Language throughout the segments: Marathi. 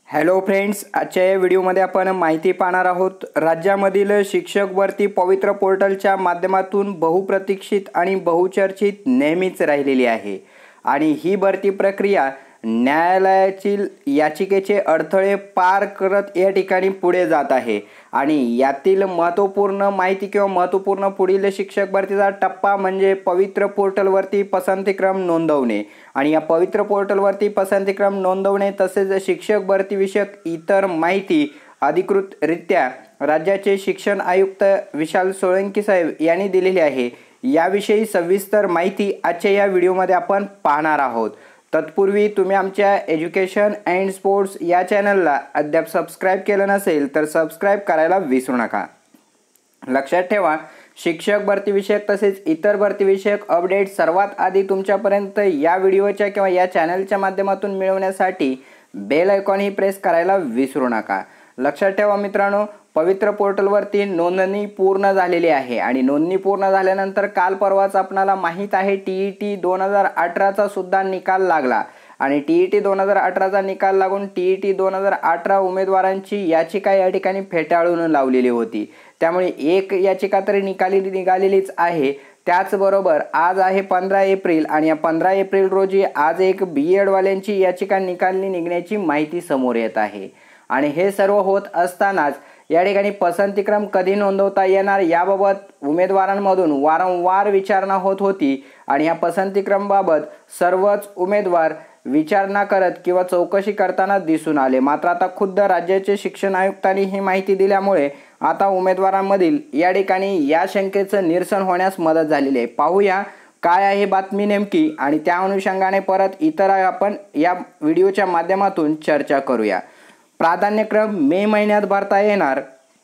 हॅलो फ्रेंड्स, आजच्या या व्हिडिओमध्ये आपण माहिती पाहणार आहोत। राज्यामधील शिक्षक भरती पवित्र पोर्टलच्या माध्यमातून बहुप्रतीक्षित आणि बहुचर्चित नेहमीच राहिलेली आहे आणि ही भरती प्रक्रिया न्यायालयातील याचिकेचे अडथळे पार करत या ठिकाणी पुढे जात आहे आणि यातील महत्त्वपूर्ण माहिती किंवा महत्त्वपूर्ण पुढील शिक्षक भरतीचा टप्पा म्हणजे पवित्र पोर्टलवरती पसंतीक्रम नोंदवणे आणि या पवित्र पोर्टलवरती पसंतीक्रम नोंदवणे तसेच शिक्षक भरती विषयक इतर माहिती अधिकृतरित्या राज्याचे शिक्षण आयुक्त विशाल सोळंकी साहेब यांनी दिलेली आहे। याविषयी सविस्तर माहिती आजच्या या व्हिडिओमध्ये आपण पाहणार आहोत। तत्पूर्वी तुम्ही आमच्या एज्युकेशन अँड स्पोर्ट्स या चॅनलला अद्याप सबस्क्राइब केलं नसेल तर सबस्क्राइब करायला विसरू नका। लक्षात ठेवा, शिक्षक भरती विषयक तसेच इतर भरती विषयक अपडेट सर्वात आधी तुमच्यापर्यंत या व्हिडिओच्या किंवा या चॅनलच्या माध्यमातून मिळवण्यासाठी बेल आयकॉन ही प्रेस करायला विसरू नका। लक्षात ठेवा मित्रांनो, पवित्र पोर्टलवरती नोंदणी पूर्ण झालेली आहे आणि नोंदणी पूर्ण झाल्यानंतर काल परवाच आपणाला माहीत आहे TET 2018चा सुद्धा निकाल लागला आणि TET 2018चा निकाल लागून TET 2018 उमेदवारांची याचिका या ठिकाणी फेटाळून लावलेली होती। त्यामुळे एक याचिका तरी निघालेलीच आहे। त्याचबरोबर आज आहे 15 एप्रिल आणि या 15 एप्रिल रोजी आज एक BEd वाल्यांची याचिका निघण्याची माहिती समोर येत आहे आणि हे सर्व होत असतानाच या ठिकाणी पसंतीक्रम कधी नोंदवता येणार याबाबत उमेदवारांमधून वारंवार विचारणा होत होती आणि या पसंतीक्रमबाबत सर्वच उमेदवार विचारणा करत किंवा चौकशी करताना दिसून आले। मात्र आता खुद्द राज्याचे शिक्षण आयुक्तांनी ही माहिती दिल्यामुळे आता उमेदवारांमधील या ठिकाणी या शंकेचं निरसन होण्यास मदत झालेली आहे। पाहूया काय आहे बातमी नेमकी आणि त्या अनुषंगाने परत इतर आपण या व्हिडिओच्या माध्यमातून चर्चा करूया। प्राधान्यक्रम मे महिन्यात भरता येणार।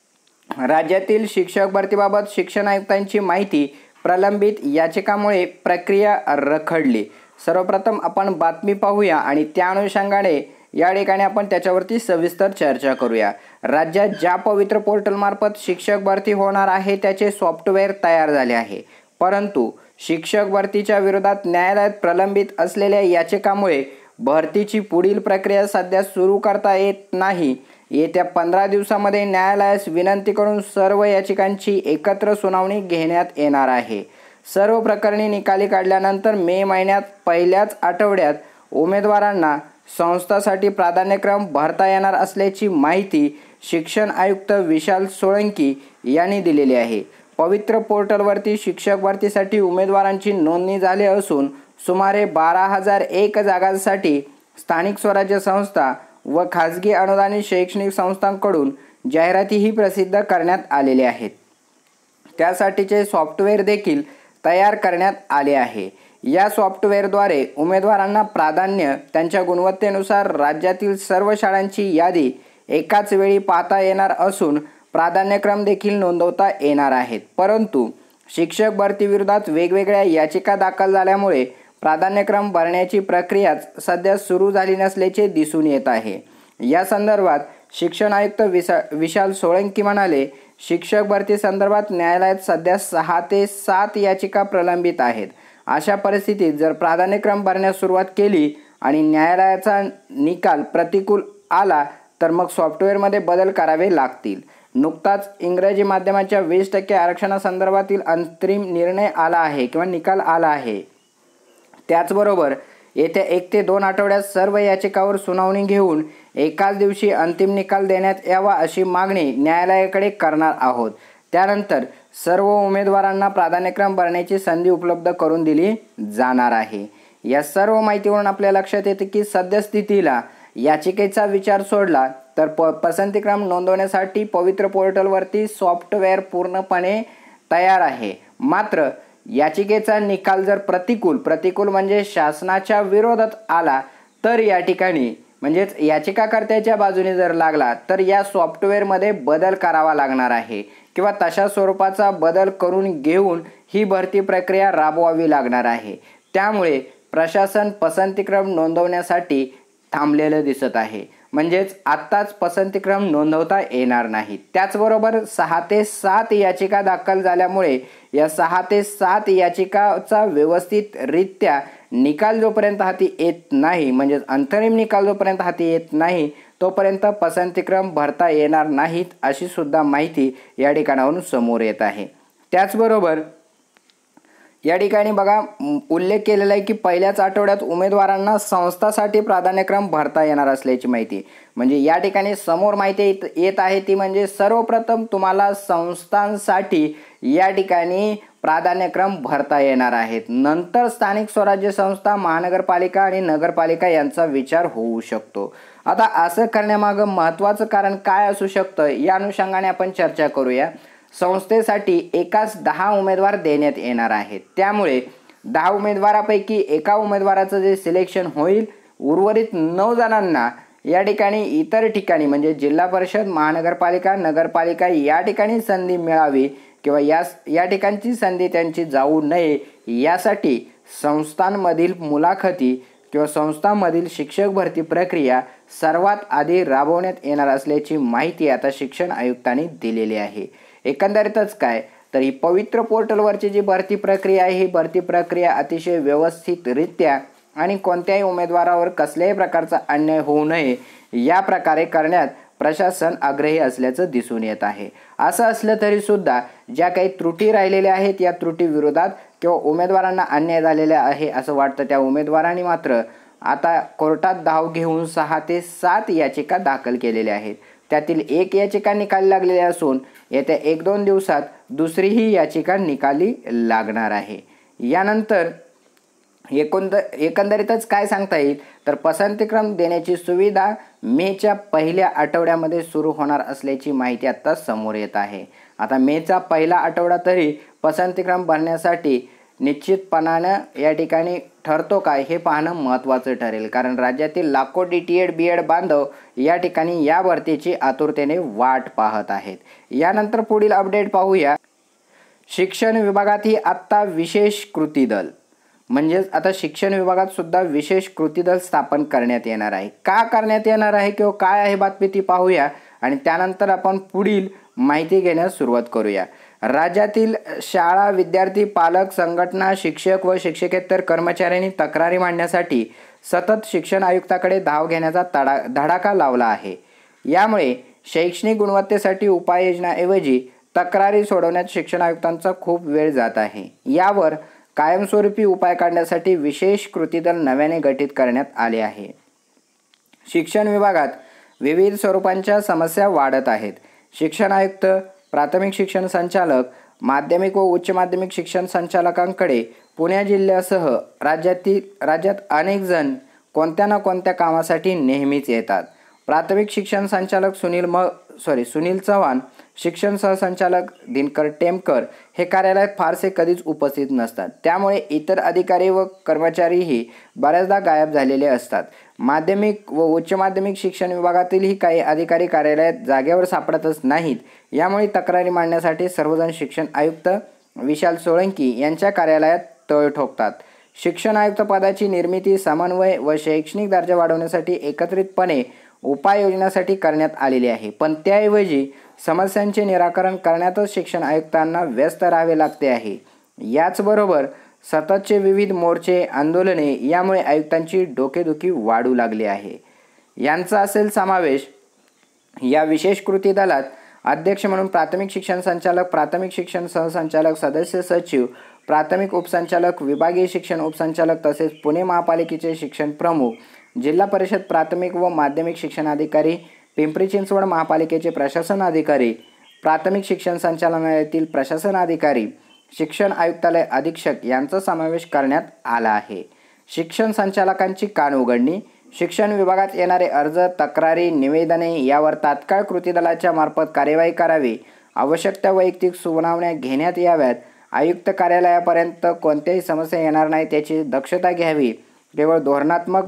राज्यातील शिक्षक भरतीबाबत शिक्षण आयुक्तांची माहिती प्रलंबित याचिकामुळे प्रक्रिया रखडली। सर्वप्रथम आपण बातमी पाहूया आणि त्या अनुषंगाने या ठिकाणी आपण त्याच्यावरती सविस्तर चर्चा करूया। राज्यात ज्या पवित्र पोर्टलमार्फत शिक्षक भरती होणार आहे त्याचे सॉफ्टवेअर तयार झाले आहे, परंतु शिक्षक भरतीच्या विरोधात न्यायालयात प्रलंबित असलेल्या याचिकामुळे भरतीची पुढील प्रक्रिया सध्या सुरू करता येत नाही। येत्या 15 दिवसांमध्ये न्यायालयास विनंती करून सर्व याचिकांची एकत्र सुनावणी घेण्यात येणार आहे। सर्व प्रकरणी निकाली काढल्यानंतर मे महिन्यात पहिल्याच आठवड्यात उमेदवारांना संस्थासाठी प्राधान्यक्रम भरता येणार असल्याची माहिती शिक्षण आयुक्त विशाल सोळंकी यांनी दिलेली आहे। पवित्र पोर्टलवरती शिक्षक भरतीसाठी उमेदवारांची नोंदणी झाली असून सुमारे 12,001 जागांसाठी स्थानिक स्वराज्य संस्था व खाजगी अनुदानित शैक्षणिक संस्थांकडून जाहिरातीही प्रसिद्ध करण्यात आलेल्या आहेत। त्यासाठीचे सॉफ्टवेअर देखील तयार करण्यात आले आहे। या सॉफ्टवेअरद्वारे उमेदवारांना प्राधान्य त्यांच्या गुणवत्तेनुसार राज्यातील सर्व शाळांची यादी एकाच वेळी पाहता येणार असून प्राधान्यक्रम देखील नोंदवता येणार आहेत। परंतु शिक्षक भरती विरोधात वेगवेगळ्या याचिका दाखल झाल्यामुळे प्राधान्यक्रम भरण्याची प्रक्रिया सध्या सुरू झाली नसल्याचे दिसून येत आहे। या संदर्भात शिक्षण आयुक्त विशाल सोळंकी म्हणाले, शिक्षक भरती संदर्भात न्यायालयात सध्या 6 ते 7 याचिका प्रलंबित आहेत। अशा परिस्थितीत जर प्राधान्यक्रम भरण्यास सुरुवात केली आणि न्यायालयाचा निकाल प्रतिकूल आला तर मग सॉफ्टवेअरमध्ये बदल करावे लागतील। नुकताच इंग्रजी माध्यमाच्या 20% आरक्षणासंदर्भातील अंतिम निर्णय आला आहे किंवा निकाल आला आहे। त्याचबरोबर येत्या 1 ते 2 आठवड्यात सर्व याचिकावर सुनावणी घेऊन एकाच दिवशी अंतिम निकाल देण्यात यावा अशी मागणी न्यायालयाकडे करणार आहोत। त्यानंतर सर्व उमेदवारांना प्राधान्यक्रम भरण्याची संधी उपलब्ध करून दिली जाणार आहे। या सर्व माहितीवरून आपल्या लक्षात येते की सद्यस्थितीला याचिकेचा विचार सोडला तर पसंतीक्रम नोंदवण्यासाठी पवित्र पोर्टलवरती सॉफ्टवेअर पूर्णपणे तयार आहे। मात्र याचिकेचा निकाल जर प्रतिकूल म्हणजे शासनाच्या विरोधात आला तर या ठिकाणी म्हणजेच याचिकाकर्त्याच्या बाजूने जर लागला तर या सॉफ्टवेअरमध्ये बदल करावा लागणार आहे किंवा तशा स्वरूपाचा बदल करून घेऊन ही भरती प्रक्रिया राबवावी लागणार आहे। त्यामुळे प्रशासन पसंतीक्रम नोंदवण्यासाठी थांबलेलं दिसत आहे, म्हणजेच आत्ताच पसंतीक्रम नोंदवता येणार नाही। त्याचबरोबर 6 ते 7 याचिका दाखल झाल्यामुळे या 6 ते 7 याचिकाचा व्यवस्थितरित्या निकाल जोपर्यंत हाती येत नाही, म्हणजे अंतरिम निकाल जोपर्यंत हाती येत नाही तोपर्यंत पसंतीक्रम भरता येणार नाहीत अशी सुद्धा माहिती या ठिकाणावरून समोर येत आहे। त्याचबरोबर या ठिकाणी बघा उल्लेख केलेला आहे की पहिल्याच आठवड्यात उमेदवारांना संस्थासाठी प्राधान्यक्रम भरता येणार असल्याची माहिती। म्हणजे या ठिकाणी समोर माहिती येत आहे ती म्हणजे सर्वप्रथम तुम्हाला संस्थांसाठी या ठिकाणी प्राधान्यक्रम भरता येणार आहेत, नंतर स्थानिक स्वराज्य संस्था, महानगरपालिका आणि नगरपालिका यांचा विचार होऊ शकतो। आता असं करण्यामागं महत्त्वाचं कारण काय असू शकतं या अनुषंगाने आपण चर्चा करूया। संस्थेसाठी एकाच 10 उमेदवार देण्यात येणार आहेत, त्यामुळे 10 उमेदवारापैकी एका उमेदवाराचं जे सिलेक्शन होईल उर्वरित 9 जणांना या ठिकाणी इतर ठिकाणी म्हणजे जिल्हा परिषद, महानगरपालिका, नगरपालिका या ठिकाणी संधी मिळावी किंवा या ठिकाणची संधी त्यांची जाऊ नये यासाठी संस्थांमधील मुलाखती किंवा संस्थांमधील शिक्षक भरती प्रक्रिया सर्वात आधी राबवण्यात येणार असल्याची माहिती आता शिक्षण आयुक्तांनी दिलेली आहे। एकंदरीतच काय तर ही पवित्र पोर्टलवरची जी भरती प्रक्रिया आहे ही भरती प्रक्रिया अतिशय व्यवस्थितरित्या आणि कोणत्याही उमेदवारावर कसल्याही प्रकारचा अन्याय होऊ नये या प्रकारे करण्यात प्रशासन आग्रही असल्याचं दिसून येत आहे। असं असलं तरी सुद्धा ज्या काही त्रुटी राहिलेल्या आहेत या त्रुटी विरोधात किंवा उमेदवारांना अन्याय झालेला आहे असं वाटतं त्या उमेदवारांनी मात्र आता कोर्टात धाव घेऊन 6 ते 7 याचिका दाखल केलेल्या आहेत। त्यातील एक याचिका निकाली लागलेली असून येत्या 1-2 दिवसात दुसरीही याचिका निकाली लागणार आहे। यानंतर एकंदरीतच काय सांगता येईल तर पसंतीक्रम देण्याची सुविधा मेच्या पहिल्या आठवड्यामध्ये सुरू होणार असल्याची माहिती आता समोर येत आहे। आता मेचा पहिला आठवडा तरी पसंतीक्रम भरण्यासाठी निश्चितपणानं या ठिकाणी ठरतो काय हे पाहणं महत्त्वाचं ठरेल, कारण राज्यातील लाखो DTED BEd बांधव या ठिकाणी या भरतीची आतुरतेने वाट पाहत आहेत। यानंतर पुढील अपडेट पाहूया। शिक्षण विभागातही आत्ता विशेष कृती दल म्हणजेच आता शिक्षण विभागात सुद्धा विशेष कृती दल स्थापन करण्यात येणार आहे। का करण्यात येणार आहे किंवा काय आहे बातमी ती पाहूया आणि त्यानंतर आपण पुढील माहिती घेण्यास सुरुवात करूया। राज्यातील शाळा, विद्यार्थी, पालक, संघटना, शिक्षक व शिक्षकेतर कर्मचाऱ्यांनी तक्रारी मांडण्यासाठी सतत शिक्षण आयुक्ताकडे धाव घेण्याचा धडाका लावला आहे। यामुळे शैक्षणिक गुणवत्तेसाठी उपाययोजनाऐवजी तक्रारी सोडवण्यात शिक्षण आयुक्तांचा खूप वेळ जात आहे। यावर कायमस्वरूपी उपाय काढण्यासाठी विशेष कृती दल नव्याने गठीत करण्यात आले आहे। शिक्षण विभागात विविध स्वरूपांच्या समस्या वाढत आहेत। शिक्षण आयुक्त, प्राथमिक शिक्षण संचालक, माध्यमिक व उच्च माध्यमिक शिक्षण संचालकांकडे पुणे जिल्ह्यासह राज्यात अनेक जण कोणत्या ना कोणत्या कामासाठी नेहमीच येतात। प्राथमिक शिक्षण संचालक सुनील चव्हाण, शिक्षण सहसंचालक दिनकर टेमकर हे कार्यालयात फारसे कधीच उपस्थित नसतात, त्यामुळे इतर अधिकारी व कर्मचारीही बऱ्याचदा गायब झालेले असतात। माध्यमिक व उच्च माध्यमिक शिक्षण विभागातीलही काही अधिकारी कार्यालयात जागेवर सापडतच नाहीत। यामुळे तक्रारी मांडण्यासाठी सर्वजण शिक्षण आयुक्त विशाल सोळंकी यांच्या कार्यालयात तळ ठोकतात। शिक्षण आयुक्त पदाची निर्मिती समन्वय व शैक्षणिक दर्जा वाढवण्यासाठी एकत्रितपणे उपाययोजनासाठी करण्यात आलेली आहे, पण त्याऐवजी समस्यांचे निराकरण करण्यातच शिक्षण आयुक्तांना व्यस्त राहावे लागते आहे। याचबरोबर सततचे विविध मोर्चे, आंदोलने यामुळे आयुक्तांची डोकेदुखी वाढू लागली आहे। यांचा असेल समावेश या विशेष कृती दलात अध्यक्ष म्हणून प्राथमिक शिक्षण संचालक, प्राथमिक शिक्षण सहसंचालक, सदस्य सचिव, प्राथमिक उपसंचालक, विभागीय शिक्षण उपसंचालक तसेच पुणे महापालिकेचे शिक्षण प्रमुख, जिल्हा परिषद प्राथमिक व माध्यमिक शिक्षण अधिकारी, पिंपरी चिंचवड महापालिकेचे प्रशासन अधिकारी, प्राथमिक शिक्षण संचालनालयातील प्रशासन अधिकारी, शिक्षण आयुक्तालय अधीक्षक यांचा समावेश करण्यात आला आहे। शिक्षण संचालकांची कान उघडणी, शिक्षण विभागात येणारे अर्ज, तक्रारी, निवेदने यावर तात्काळ कृती दलाच्या मार्फत कार्यवाही करावी, आवश्यक त्या वैयक्तिक सुनावण्या घेण्यात याव्यात, आयुक्त कार्यालयापर्यंत कोणत्याही समस्या येणार नाही त्याची दक्षता घ्यावी, केवळ धोरणात्मक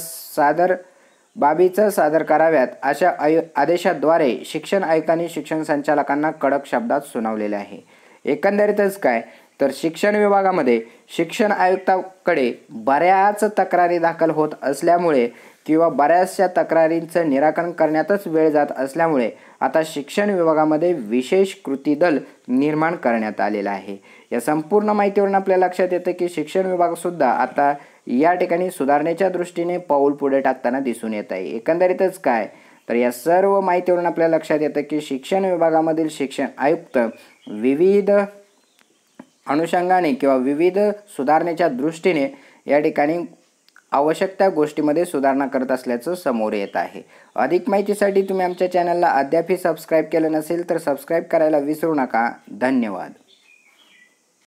बाबीच सादर कराव्यात अशा आदेशाद्वारे शिक्षण आयुक्तांनी शिक्षण संचालकांना कडक शब्दात सुनावलेले आहे। एकंदरीतच काय तर शिक्षण विभागामध्ये शिक्षण आयुक्ताकडे बऱ्याच तक्रारी दाखल होत असल्यामुळे किंवा बऱ्याचशा तक्रारींचं निराकरण करण्यातच वेळ जात असल्यामुळे आता शिक्षण विभागामध्ये विशेष कृती दल निर्माण करण्यात आलेला आहे। या संपूर्ण माहितीवरून आपल्या लक्षात येतं की शिक्षण विभाग सुद्धा आता या ठिकाणी सुधारणेच्या दृष्टीने पाऊल पुढे टाकताना दिसून येत आहे। एकंदरीतच काय तर या सर्व माहितीवरून आपल्याला लक्षात येतं की शिक्षण विभागामधील शिक्षण आयुक्त विविध अनुषंगाने किंवा विविध सुधारणेच्या दृष्टीने या ठिकाणी आवश्यक त्या गोष्टीमध्ये सुधारणा करत असल्याचं समोर येत आहे। अधिक माहितीसाठी तुम्ही आमच्या चॅनलला अद्यापही सबस्क्राईब केलं नसेल तर सबस्क्राईब करायला विसरू नका। धन्यवाद।